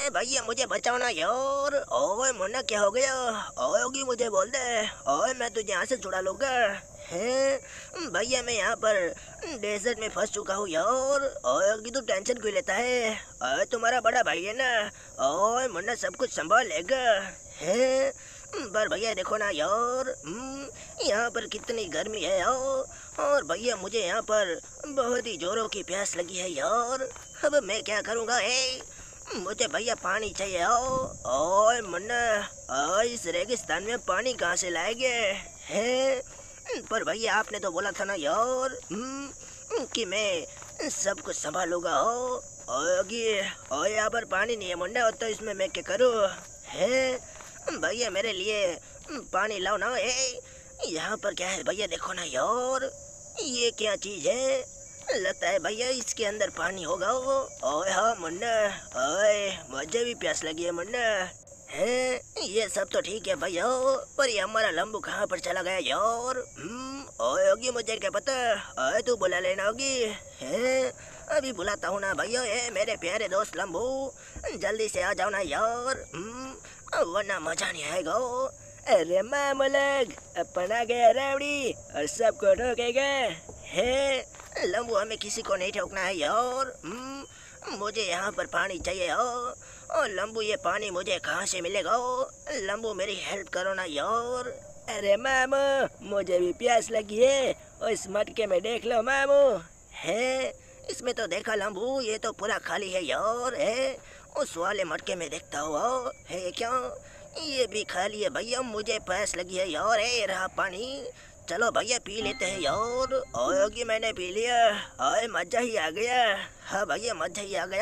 भैया मुझे बचाओ ना यार। ओए मुन्ना क्या हो गया? ओए होगी मुझे बोल दे। ओए मैं तुझे यहाँ से छुड़ा लूंगा। हैं भैया मैं यहाँ पर डेजर्ट में फंस चुका हूँ यार। ओए होगी तू टेंशन क्यों लेता है? ओए तुम्हारा बड़ा भाई है ना। ओए मुन्ना सब कुछ संभाल लेगा। हैं पर भैया देखो ना यार, यहाँ पर कितनी गर्मी है यार। और भैया मुझे यहाँ पर बहुत ही जोरों की प्यास लगी है यार। अब मैं क्या करूँगा? मुझे भैया पानी चाहिए। ओए मुन्ना, इस रेगिस्तान में पानी कहाँ से लाएंगे? हैं पर भैया आपने तो बोला था ना यार कि मैं सब कुछ संभालूंगा। ओए यहाँ पर पानी नहीं है मुन्ना, तो इसमें मैं क्या करूँ? है भैया मेरे लिए पानी लाओ ना। यहाँ पर क्या है भैया? देखो ना यार, ये क्या चीज है? लगता है भैया इसके अंदर पानी होगा। ओए हाँ मुन्ना, ओए मुझे भी प्यास लगी है मुन्ना। है ये सब तो ठीक है भैया, पर ये हमारा लंबू कहाँ पर चला गया यार? ओए होगी मुझे क्या पता। ओए तू बुला लेना होगी। है अभी बुलाता हूँ ना भैया। मेरे प्यारे दोस्त लंबू, जल्दी से आ जाओ ना यार, वरना मजा नहीं आएगा। अरे मामू लोग, अपन आ गया रावड़ी और सबको ठोकेगा। है लंबू हमें किसी को नहीं ठोकना है यार। मुझे यहाँ पर पानी चाहिए हो। और लंबू ये पानी मुझे कहाँ से मिलेगा? लंबू मेरी हेल्प करो ना यार। अरे मामू मुझे भी प्यास लगी है, और इस मटके में देख लो मामू। है इसमें तो देखा लंबू, ये तो पूरा खाली है यार। है उस वाले मटके में देखता हुआ है क्या? ये भी खाली है भैया, मुझे प्यास लगी है यार। रहा पानी, चलो भैया पी लेते हैं यार। ओए मैंने पी लिया। ओए मजा ही आ गया। हाँ भैया मजा ही आ गया।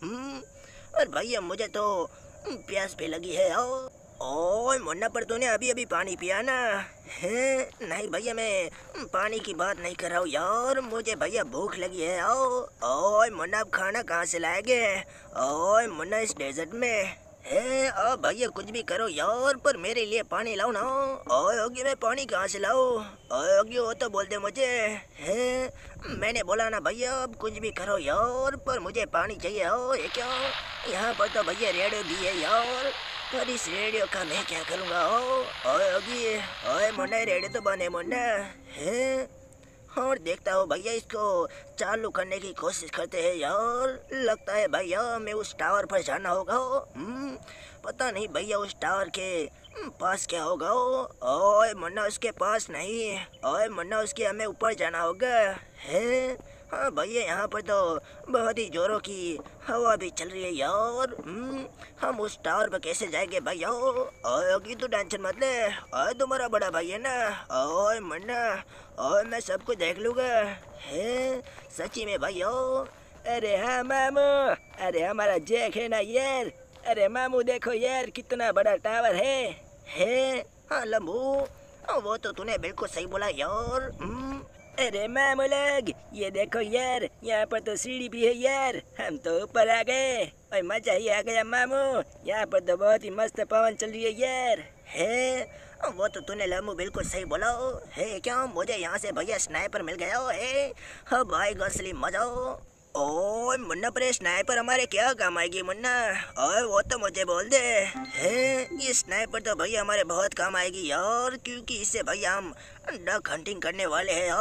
और भैया मुझे तो प्यास भी लगी है। ओए मुन्ना पर तूने अभी अभी पानी पिया ना? है नहीं भैया मैं पानी की बात नहीं कर रहा हूँ यार, मुझे भैया भूख लगी है। ओए मुन्ना अब खाना कहाँ से लाएंगे? ओए मुन्ना इस डेजर्ट में है। भैया कुछ भी करो यार, पर मेरे लिए पानी लाओ ना। ओए होगी मैं पानी कहाँ से लाऊं? ओए होगी वो तो बोल दे मुझे। है मैंने बोला ना भैया, अब कुछ भी करो यार, पर मुझे पानी चाहिए। ये क्या? यहाँ पर तो भैया रेडियो भी है यार, पर इस रेडियो का मैं क्या करूँगा? ओए होगी, ओए मुन्ना रेडियो तो बने मुन्ना। है और देखता हूँ भैया इसको चालू करने की कोशिश करते हैं यार। लगता है भैया हमें उस टावर पर जाना होगा। पता नहीं भैया उस टावर के पास क्या होगा। ओए मुन्ना उसके पास नहीं। ओए मुन्ना उसके हमें ऊपर जाना होगा। है हाँ भैया यहाँ पर तो बहुत ही जोरों की हवा भी चल रही है यार। हम उस टावर पर कैसे जाएंगे भैया? ओए होगी तू टेंशन मत ले। ओए तुम्हारा बड़ा भाई है ना। ओए मुन्ना, ओए मैं सब कुछ देख लूँगा। है सच्ची में भैया? अरे हाँ मामू, अरे हमारा जैक है ना यार। अरे मामू देखो यार कितना बड़ा टावर है। हाँ लंबू, वो तो तूने बिल्कुल सही बोला यार। अरे मामू लोग ये देखो यार, यहाँ पर तो सीढ़ी भी है यार, हम तो ऊपर आ गए और मजा ही आ गया मामू। यहाँ पर तो बहुत ही मस्त पवन चल रही है यार। है वो तो तूने लम्बू बिल्कुल सही बोला है। क्या मुझे यहाँ से भैया स्नाइपर मिल गया है। हाँ भाई असली मजा। ओए मुन्ना पर स्नाइपर हमारे क्या काम आएगी मुन्ना? ओए वो तो मुझे बोल दे। है ये स्नाइपर तो भैया हमारे बहुत काम आएगी यार, क्योंकि इससे भैया हम डक हंटिंग करने वाले हैं।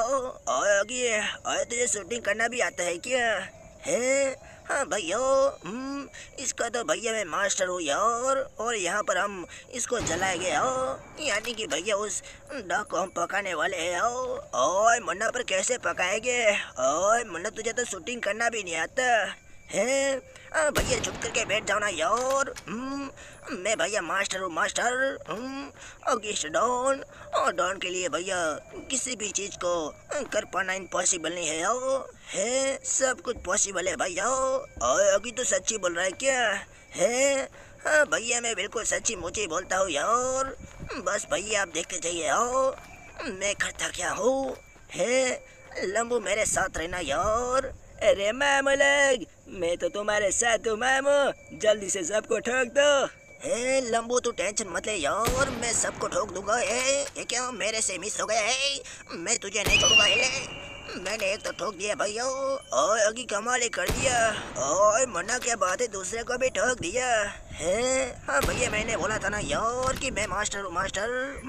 ओए तुझे शूटिंग करना भी आता है क्या? है हाँ भैया, इसका तो भैया मैं मास्टर हूँ यार। और यहाँ पर हम इसको जलाएंगे यानी कि भैया उस डक को हम पकाने वाले हैं। ओए मुन्ना पर कैसे पकाएंगे? ओए मुन्ना तुझे तो शूटिंग करना भी नहीं आता है। भैया चुप करके बैठ जाओ ना यार। मैं भैया मास्टर हूँ मास्टर। अगेंस्ट डॉन, और डॉन के लिए भैया किसी भी चीज को कर पाना इम्पॉसिबल नहीं है सब कुछ पॉसिबल है भैया। अभी तो सच्ची बोल रहा है क्या? है हाँ भैया मैं बिल्कुल सच्ची मुझे बोलता हूँ यार। बस भैया आप देखते जाइए मैं करता क्या हूँ। है लंबू मेरे साथ रहना यार। अरे मामू लोग, मैं तो तुम्हारे साथ हूँ मामू, जल्दी से सबको ठोक दो। हे लंबू तू टेंशन मत ले यार, मैं सबको ठोक दूंगा। ये क्या मेरे से मिस हो गया है? मैं तुझे नहीं छोड़ूंगा। मैंने एक तो ठोक दिया भैया। ओए अगी कमाल ही कर दिया। ओए मुन्ना क्या बात है, दूसरे को भी ठोक दिया है। हाँ भैया मैंने बोला था ना यार कि मैं मास्टर हूँ मास्टर।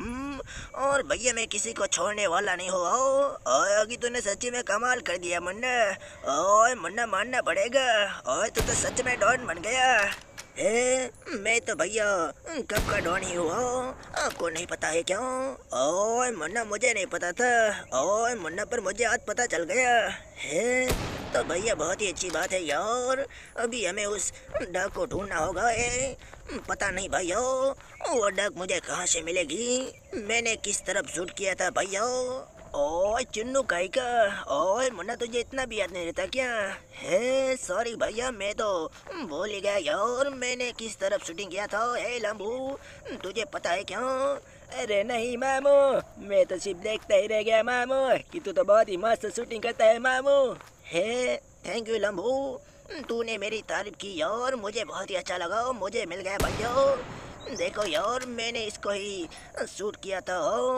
और भैया मैं किसी को छोड़ने वाला नहीं हूँ। ओए अगी तूने सच्ची में कमाल कर दिया मुन्ना। ओए मुन्ना मानना पड़ेगा। ओए तू तो सच में डॉन बन गया। मैं तो भैया कब का डॉन ही हुआ, आपको नहीं पता है क्या? ओए मुन्ना मुझे नहीं पता था। ओए मुन्ना पर मुझे आज पता चल गया है। तो भैया बहुत ही अच्छी बात है यार। अभी हमें उस डक को ढूंढना होगा। पता नहीं भैया वो डक मुझे कहाँ से मिलेगी। मैंने किस तरफ शूट किया था भैया? ओए चुन्नू काई का। ओए मुन्ना तुझे इतना भी याद नहीं रहता क्या? है सॉरी भैया मैं तो भूल ही गया यार मैंने किस तरफ शूटिंग किया था। हे लंबू तुझे पता है क्या? अरे नहीं मामू, मैं तो सिर्फ देखता ही रह गया मामू कि तू तो बहुत ही मस्त शूटिंग करता है मामू। है थैंक यू लंबू, तूने मेरी तारीफ की यार, मुझे बहुत ही अच्छा लगा। मुझे मिल गया भैया। देखो यार मैंने इसको ही शूट किया था।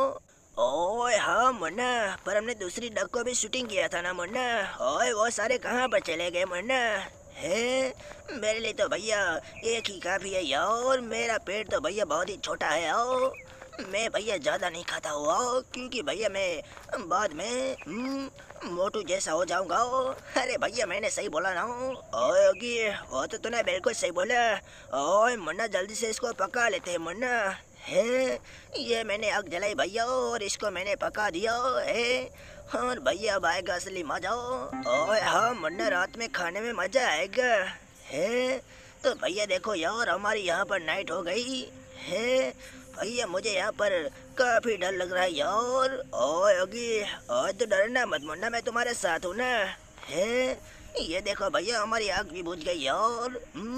ओए हाँ मुन्ना, पर हमने दूसरी डक को भी शूटिंग किया था ना मुन्ना। ओए वो सारे कहाँ पर चले गए मुन्ना? है मेरे लिए तो भैया एक ही काफ़ी है यार। मेरा पेट तो भैया बहुत ही छोटा है। आओ मैं भैया ज़्यादा नहीं खाता हुआ क्योंकि भैया मैं बाद में मोटू जैसा हो जाऊंगा। अरे भैया मैंने सही बोला ना? ओए ओगी वो तो तूने बिल्कुल सही बोला। ओए मुन्ना जल्दी से इसको पका लेते हैं मुन्ना। है ये मैंने आग जलाई भैया और इसको मैंने पका दिया है। और भैया अब आएगा असली मजा। ओए हाँ मुन्ना रात में खाने में मजा आएगा। है तो भैया देखो यार हमारी यहाँ पर नाइट हो गई है। भैया मुझे यहाँ पर काफी डर लग रहा है यार। ओए ओगी ओए तो डरना मत मुन्ना, मैं तुम्हारे साथ हूँ ना। है ये देखो भैया हमारी आग भी बुझ गई यार।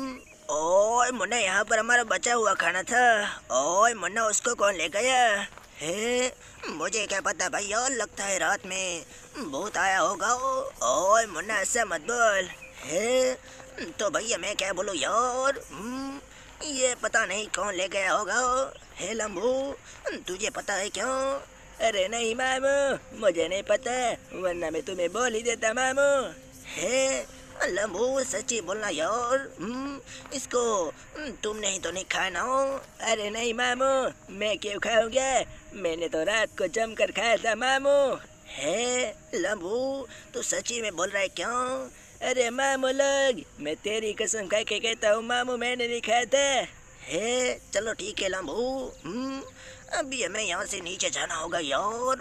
ओए मुन्ना यहाँ पर हमारा बचा हुआ खाना था। ओए मुन्ना उसको कौन ले गया? है मुझे क्या पता भैया, लगता है रात में भूत आया होगा। ओए मुन्ना ऐसा मत बोल। है तो भैया मैं क्या बोलूँ यार। ये पता नहीं कौन ले गया होगा। हे लंबू तुझे पता है क्यों? अरे नहीं मामू, मुझे नहीं पता, वरना मैं तुम्हें बोल ही देता मामू। है लंबू सच्ची बोलना यार। इसको तुमने ही तो नहीं खाया ना? अरे नहीं मामू, मैं क्यों खाऊंगा, मैंने तो रात को जमकर खाया था मामू। है लंबू तू सच्ची में बोल रहा है क्यों? अरे मामू लोग, मैं तेरी कसम खा के कहता हूँ मामू मैंने नहीं खाया था। है चलो ठीक है लंबू। अभी हमें यहाँ से नीचे जाना होगा यार।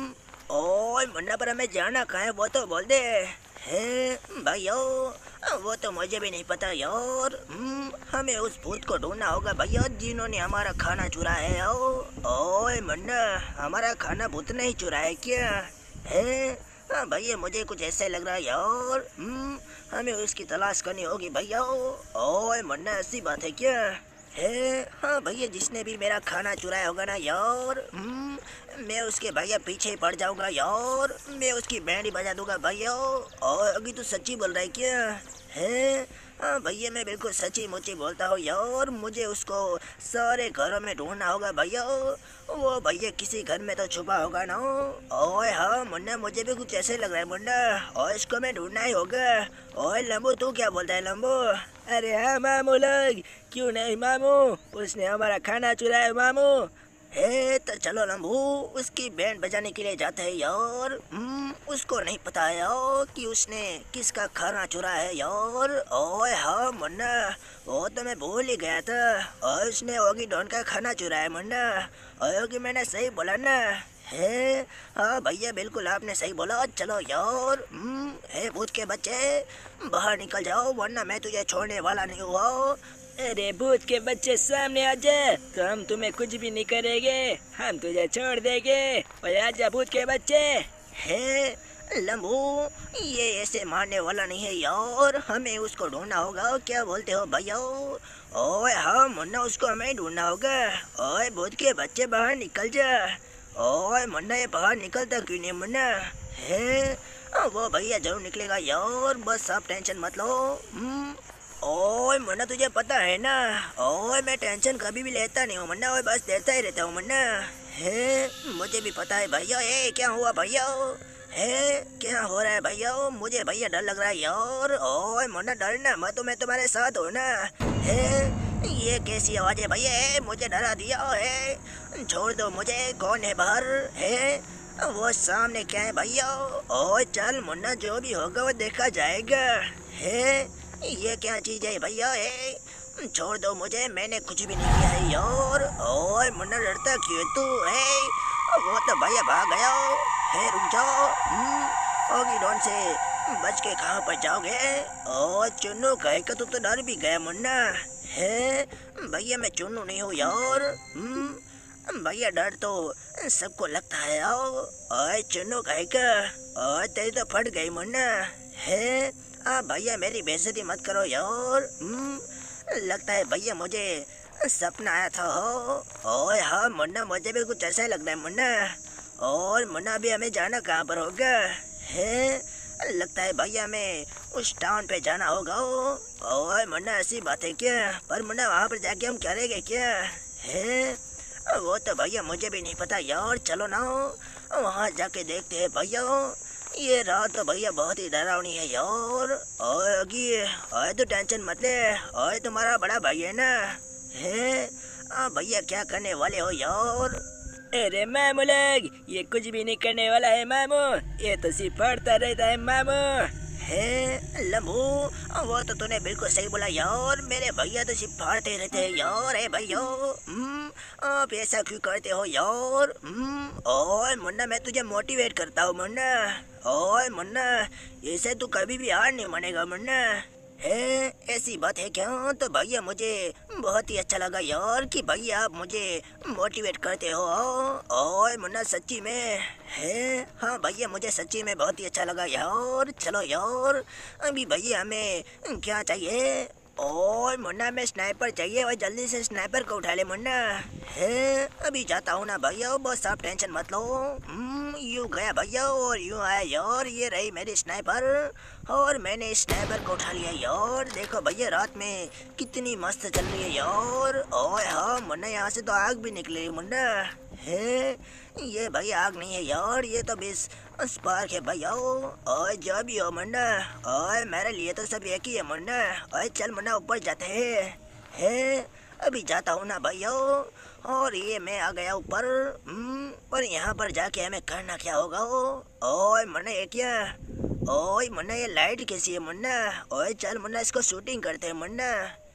ओए मुन्ना पर हमें जाना कहाँ है वो तो बोल दे। है भैया वो तो मुझे भी नहीं पता यार। हमें उस भूत को ढूंढना होगा भैया जिन्होंने हमारा खाना चुराया है। ओए मुन्ना हमारा खाना भूत ने ही चुराया क्या? है हाँ भैया मुझे कुछ ऐसा लग रहा है यार। हमें उसकी तलाश करनी होगी भैया। ओए मुन्ना ऐसी बात है क्या? है हाँ भैया जिसने भी मेरा खाना चुराया होगा ना यार, मैं उसके भैया पीछे पड़ जाऊंगा यार। मैं उसकी बैंड ही बजा दूंगा भैया। और अभी तू सच्ची बोल रहा है क्या? है हाँ भैया मैं बिल्कुल सच्ची मुच्ची बोलता हूँ यार। मुझे उसको सारे घरों में ढूंढना होगा भैया। वो भैया किसी घर में तो छुपा होगा ना। ओए हाँ मुन्ना मुझे भी कुछ ऐसे लग रहा है मुन्ना। और इसको मैं ढूंढना ही होगा। ओए लंबू तू क्या बोलता है लंबू? अरे हाँ मामू लोग, क्यों नहीं मामू, उसने हमारा खाना चुराया मामू। है तो चलो लंबू उसकी बैंड बजाने के लिए जाते हैं यार। उसको नहीं पता है यार कि उसने किसका खाना चुराया है यार। ओए हाँ मुन्ना वो तो मैं भूल ही गया था। और उसने ओगी डॉन का खाना चुराया मुन्ना। ओगी मैंने सही बोला ना? है हाँ भैया बिल्कुल आपने सही बोला। चलो यार। हे भूत के बच्चे बाहर निकल जाओ वरना मैं तुझे छोड़ने वाला नहीं हुआ। अरे भूत के बच्चे सामने आ जा, तो हम तुम्हें कुछ भी नहीं करेंगे, हम तुझे छोड़ देंगे। और आजा भूत के बच्चे। है लंबू ये ऐसे मारने वाला नहीं है यार, हमें उसको ढूंढना होगा। क्या बोलते हो भैया? ओए हाँ मुन्ना उसको हमें ढूंढना होगा। ओए भूत के बच्चे बाहर निकल जा। ओए मुन्ना ये बाहर निकलता क्यों नहीं मुन्ना? है वो भैया जरूर निकलेगा यार, बस आप टेंशन मत लो। ओए मुन्ना तुझे पता है ना, ओए मैं टेंशन कभी भी लेता नहीं हूँ मुन्ना, बस देता ही रहता हूँ मुन्ना। है मुझे भी पता है भैया। क्या हुआ भैया? है क्या हो रहा है भैया? मुझे भैया डर लग रहा है यार। ओए मुन्ना डरना मत, मैं तुम्हारे साथ हूँ ना। है ये कैसी आवाज है भैया? मुझे डरा दिया है, छोड़ दो मुझे। कौन है बाहर? है वो सामने क्या है भैया? ओए चल मुन्ना, जो भी होगा वो देखा जाएगा। है ये क्या चीज है भैया? है छोड़ दो मुझे, मैंने कुछ भी नहीं किया है यार। ओए मुन्ना डरता क्यों तू? है वो तो भैया भाग गया है। रुक जाओ। होगी डॉन से बच के कहाँ पर जाओगे? ओ चुन्नू कहे का तू तो डर भी गया मुन्ना। है भैया मैं चुन्नू नहीं हूँ यार। भैया डर तो सबको लगता है यार। ओए चुन्नू कहे का, ओए तेरी तो फट गई मुन्ना। है भैया मेरी बेइज्जती मत करो यार। लगता है भैया मुझे सपना आया था हो। ओए हाँ मुन्ना, मुझे भी कुछ ऐसा ही लग रहा है मुन्ना। और मुन्ना अभी हमें जाना कहाँ पर होगा? है लगता है भैया हमें उस टाउन पे जाना होगा। ओए मुन्ना ऐसी बात है क्या? पर मुन्ना वहाँ पर जाके हम करेंगे क्या? है वो तो भैया मुझे भी नहीं पता यार। चलो ना वहाँ जाके देखते हैं भैया। ये रात तो भैया बहुत ही डरावनी है यार। ओए तो टेंशन मत ले, ओए तुम्हारा बड़ा भाई है ना। है भैया क्या करने वाले हो यार? अरे मामू लोग, ये कुछ भी नहीं करने वाला है मामू, ये तो सिर्फ पढ़ता रहता है मामू। है लम्बू, वो तो तूने बिल्कुल सही बोला यार। मेरे भैया तो सिर्फ फाड़ते रहते हैं यार। है भैया आप ऐसा क्यों करते हो यार? और मुन्ना मैं तुझे मोटिवेट करता हूँ मुन्ना। और मुन्ना ऐसे तू कभी भी हार नहीं मानेगा मुन्ना। है ऐसी बात है क्या? तो भैया मुझे बहुत ही अच्छा लगा यार कि भैया आप मुझे मोटिवेट करते हो। और मुन्ना सच्ची में है, हाँ भैया मुझे सच्ची में बहुत ही अच्छा लगा यार। चलो यार अभी भैया हमें क्या चाहिए? और मुन्ना में स्नाइपर चाहिए, और जल्दी से स्नाइपर को उठा ले मुन्ना। है अभी जाता हूँ ना भैया, बस आप टेंशन मत लो। यूँ गया भैया और यूँ आया यार। ये रही मेरी स्नाइपर और मैंने स्नाइपर को उठा लिया यार। देखो भैया रात में कितनी मस्त चल रही है यार। ओए हाँ मुन्ना, यहाँ से तो आग भी निकली मुन्ना। है ये भैया आग नहीं है यार, ये तो बस स्पार्क है भैया। ओए जो भी हो मुन्ना, ओए मेरे लिए तो सब एक ही है मुन्ना। ओए चल मुन्ना ऊपर जाते हैं। है अभी जाता हूँ ना भैया। और ये मैं आ गया ऊपर। और यहाँ पर जाके हमें करना क्या होगा? ओए मुन्ना ये क्या? ओए मुन्ना ये लाइट कैसी है मुन्ना? ओए चल मुन्ना इसको शूटिंग करते हैं मुन्ना।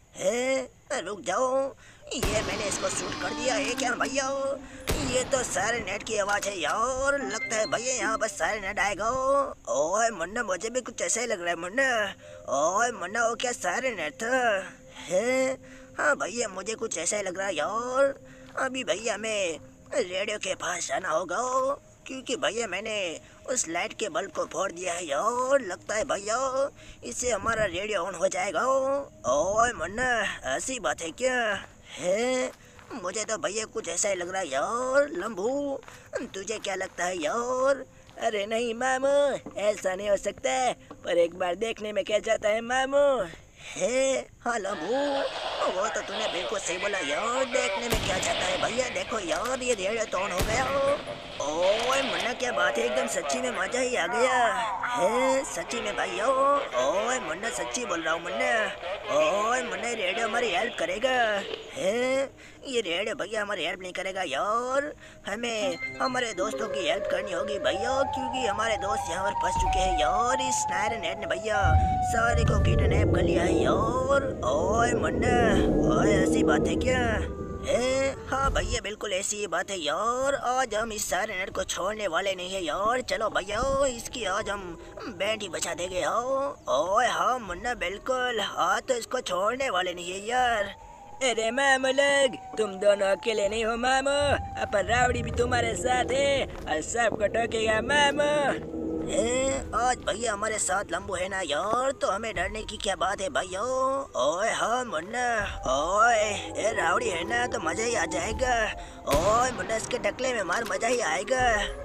है रुक जाओ, ये मैंने इसको शूट कर दिया है क्या भैया? ये तो सारे नेट की आवाज है यार। लगता है भैया यहाँ बस सारे नेट आएगा। ओए मुन्ना मुझे भी कुछ ऐसा ही लग रहा है मुन्ना। ओए मुन्ना वो क्या सारे नेट था? है हाँ भैया मुझे कुछ ऐसा ही लग रहा है यार। अभी भैया हमें रेडियो के पास जाना होगा, क्योंकि भैया मैंने उस लाइट के बल्ब को फोड़ दिया है यार। लगता है भैया इससे हमारा रेडियो ऑन हो जाएगा। ओए मुन्ना ऐसी बात है क्या? है मुझे तो भैया कुछ ऐसा ही लग रहा है यार। लंबू तुझे क्या लगता है यार? अरे नहीं मामू, ऐसा नहीं हो सकता, पर एक बार देखने में क्या जाता है मामू। है हाँ लंबू, वो तो तूने बिल्कुल सही बोला यार। देखने में क्या जाता है भैया? देखो यार ये रेडियो तो ऑन हो गया। ओए मुन्ना क्या बात है, एकदम सच्ची में मजा ही आ गया है। सच्ची में भैया? ओए मुन्ना सच्ची बोल रहा हूँ मुन्ना। ओए मुन्ना रेडियो हमारी हेल्प करेगा। है ये रेडियो भैया हमारी हेल्प नहीं करेगा यार। हमें हमारे दोस्तों की हेल्प करनी होगी भैया, क्योंकि हमारे दोस्त यहाँ पर फंस चुके हैं यार। इस स्नाइपर नेट ने भैया सारे को किडनैप कर लिया है यार। ओए मुन्ना ओए ऐसी बात है क्या? हाँ भैया बिल्कुल ऐसी ही बात है यार। आज हम इस सारे नेट को छोड़ने वाले नहीं है यार। चलो भैया इसकी आज हम बैंड ही बचा देंगे। ओए हाँ मुन्ना बिल्कुल, हाँ तो इसको छोड़ने वाले नहीं है यार। अरे मामू लोग, तुम दोनों अकेले नहीं हो मामू, अपन रावड़ी भी तुम्हारे साथ है और सबको ठोकेगा मामू। आज भैया हमारे साथ लंबू है ना यार, तो हमें डरने की क्या बात है भैया। ओए हाँ मुन्ना, ओए ए रावड़ी है ना तो मजा ही आ जाएगा। ओए मुन्ना इसके टकले में मार, मजा ही आएगा।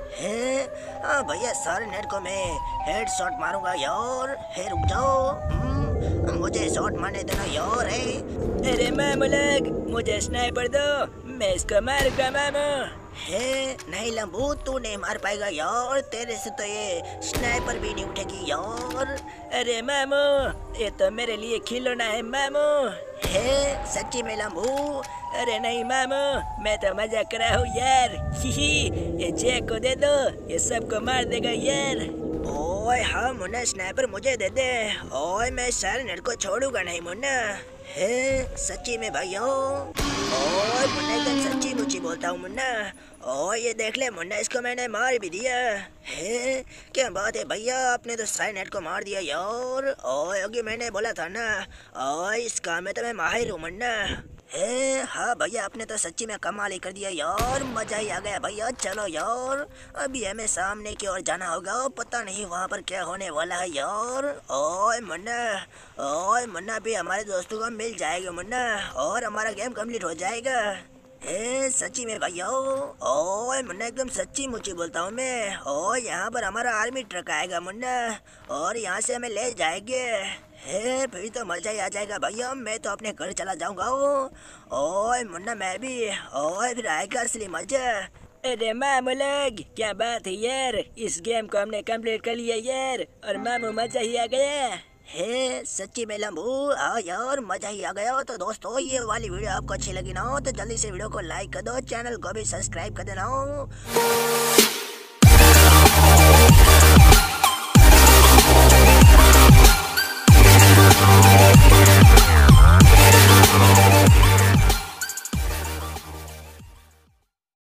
हाँ भैया सारे नेट को मैं हेड शॉट मारूंगा यार। रुक जाओ, मुझे शॉट मारने देना यार। अरे मामू लोग, मुझे स्नाइपर दो, मैं इसको मारूंगा मामू। है नहीं लंबू, तू नहीं मार पाएगा यार, तेरे से तो ये स्नाइपर भी नहीं उठेगी यार। अरे मामू, ये तो मेरे लिए खिलौना है मामू। है सच्ची में लंबू? अरे नहीं मामू, मैं तो मजाक कर रहा हूँ यार। ही ये जैक को दे दो, ये सबको मार देगा यार। ओए हाँ मुन्ना, स्नाइपर मुझे दे दे। ओए मैं सारे नेट को छोड़ूंगा नहीं मुन्ना। है सच्ची में भाइयों? ओए मुन्ना एकदम सच्ची मुच्ची बोलता हूँ मुन्ना। ओए ये देख ले मुन्ना, इसको मैंने मार भी दिया है। क्या बात है भैया, आपने तो सारे नेट को मार दिया यार। ओए अभी मैंने बोला था ना, ओए इस काम में तो मैं माहिर हूँ मुन्ना। है हाँ भैया, आपने तो सच्ची में कमाल ही कर दिया यार, मजा ही आ गया भैया। चलो यार अभी हमें सामने की ओर जाना होगा, पता नहीं वहाँ पर क्या होने वाला है यार। ओए मुन्ना भी हमारे दोस्तों को मिल जाएगा मुन्ना, और हमारा गेम कंप्लीट हो जाएगा। सच्ची में भैया? ओए मुन्ना एकदम सच्ची मुच्ची बोलता हूँ मैं। ओ यहाँ पर हमारा आर्मी ट्रक आएगा मुन्ना, और यहाँ से हमें ले जाएंगे। फिर तो मजा ही आ जाएगा भैया, मैं तो अपने घर चला जाऊंगा। ओए मुन्ना मैं भी। ओए फिर आएगा असली मजा। अरे मामू लोग, क्या बात है यार, इस गेम को हमने कंप्लीट कर लिया यार, और मामू मजा ही आ गया। है सच्ची में लंबू? हाँ यार मजा ही आ गया। तो दोस्तों ये वाली वीडियो आपको अच्छी लगी ना हो तो जल्दी से वीडियो को लाइक कर दो, चैनल को भी सब्सक्राइब कर देना हो।